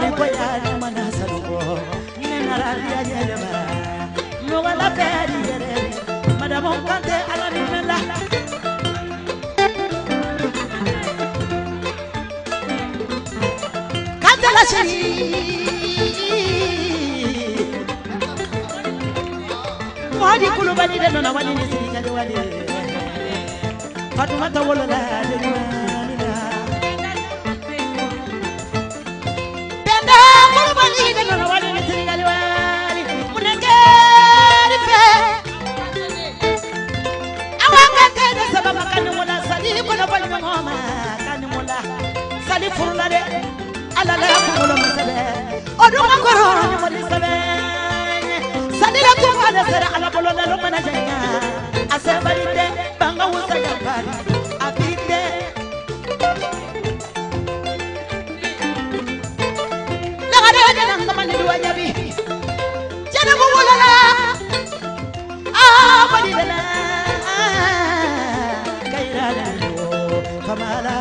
koya mana salugo nenara ya yelema no wala peri yere madame Kante ala ni mela Kante la chérie Wadi kulubali de nona wadi ni sirika de wadi Fatuma tawolo la de nina Tenda kulubali de nona wadi ni sirika de wadi Munengeri fe Awanga kede sababa kani mola sali kono bali ngoma kani mola sali furula de ala la kulo masabe oduma koro ni moli sabe Sadila kuwa na sera ala bolo na loma na jenya asebalite banga wusa jambari abite na gare na ngama ni duwa nyabi jana mo wala badila kaira na yo kamala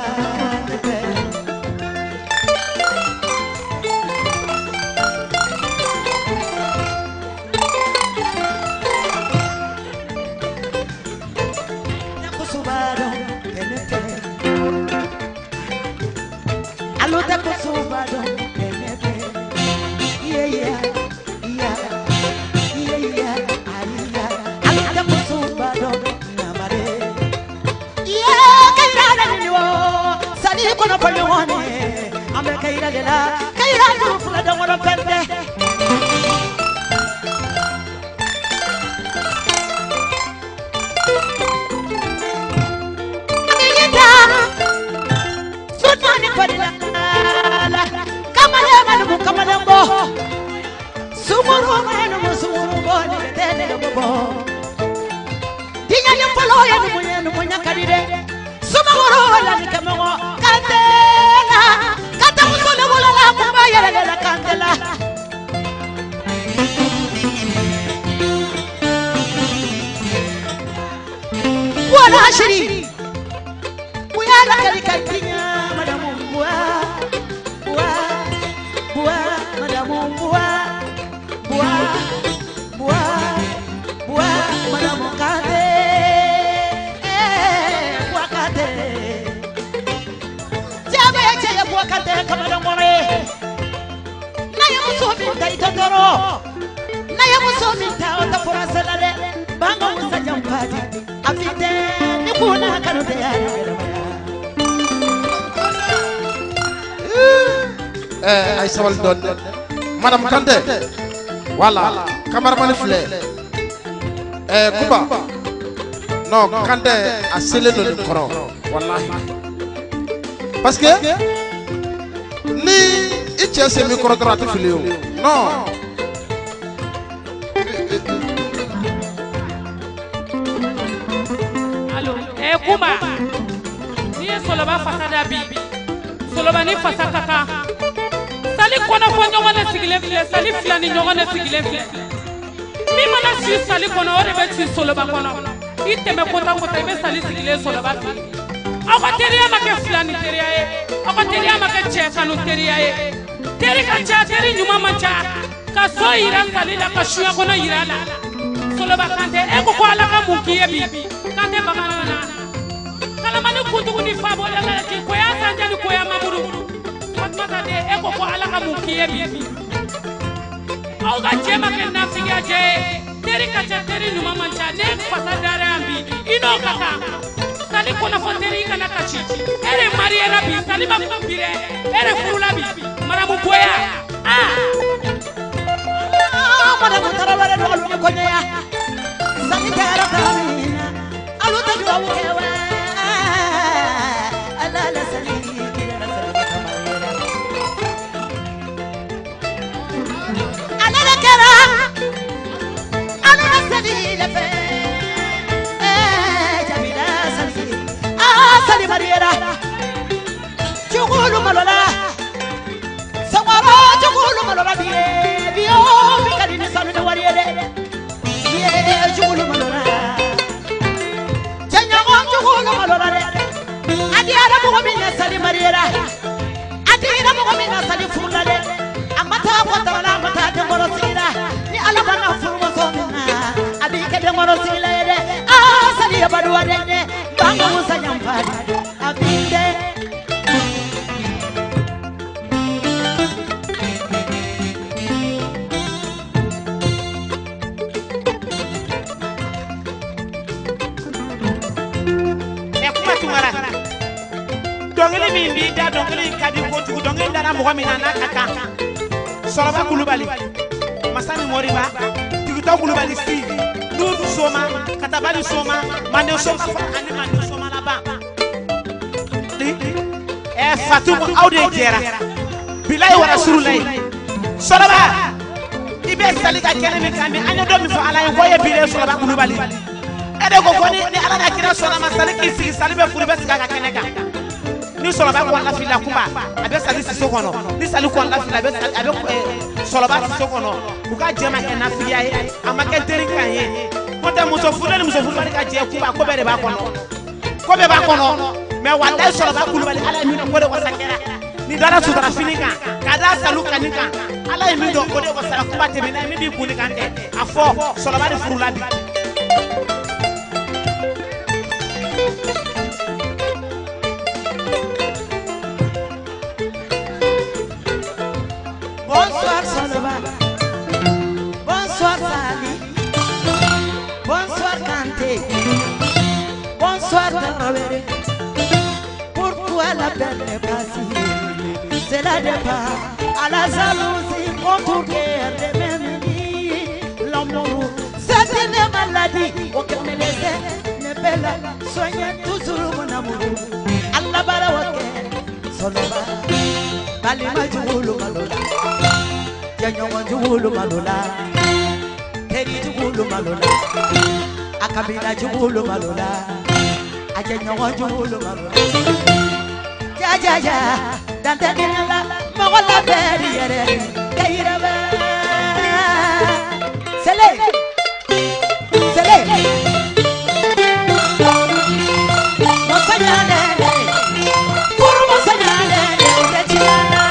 Madame Kante, voilà, cameraman flé. Kuba, non, Kante a scellé le micro, voilà. Parce que, ni il tient ce micro droit filé, non. Allô, Kuba, ni Soloba fasada bibi, Soloba ni fasaka. Sali kono fo nyongone sigile file sali flani nyongone sigile file mi mana si sali kono ore be si Soloba kono iteme kota kota be sali sigile Soloba file ako teriya make flani teriya ye ako teriya make che kanu teriya ye teri ka cha teri nyuma mancha ka so ira sali la ka shuya kono ira la Soloba Kante e ko ala ka mukiye bi Kante bagana kala mani kuntu ni fabo la ki ko ya sanja ni ko ya mamuru Mata de eko ko ala ka mukiye bi au ga jema ke nafsi aje teri ka teri nyuma mancha ne fasa dare ambi ino kaka sali kona fo teri kana kachi ere mariera bi sali ba kumbire ere furula bi maramu boya maramu tarawale do alu ko nya sali tera kamina alu ta do wewa ala la sali Mariera Chugulu malola Samara chugulu malola bio bikali ni salu de wariere ye chugulu malola Chanya go chugulu malola adi ara mo mi na sali Mariera adi ara mo mi na sali furula de duarene bango musanyam fadi abinde tungara dongeli min bi da dongeli kadi ko tugu dongeli dana mo mi nana kaka soroba kulubali masani moriba tigito kulubali si dudu soma katabali soma mande soma fa ani mande soma na ba fatumo awde jera bilay wa rasulullah soroba ibe salika kene mi kambi anya do mi fa ala ko ye bile soroba kulubali ede ko koni ni ala na kira sona masaliki sigi salibe furibe siga ka keneka ni soloba ko la fila kumba abe sali siso kono ni sali ko la fila abe soloba siso kono uka jema ena fiya ye amake teri kan ye kota muso fulani ka je kumba ko bere ba kono me wala soloba kulubali ala mi ko de ko sakera ni dara sudara finika kada salu kanika ala mi do ko de ko sala kumba te mi na mi bi kuni kante afo soloba de furulabi. Bonsoir Soloba, bonsoir Sali, bonsoir Kanté, bonsoir Darabere. Pourquoi la peine est passée? C'est la départ à la jalousie contre guerre de même l'amour, c'est une maladie. Aucun me laisse ne peut la soigner toujours mon amour. Allah barawake Soloba, balima julu malola. Janyo julu malola, teri julu malola, akabila julu malola, ajanyo julu malola. Ja, dante dinala, magola beri yere, kairaba. Sele, mosanyale, puru mosanyale, dechilana.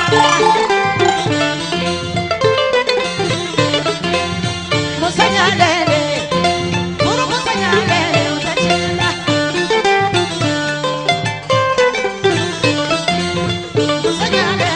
Señale,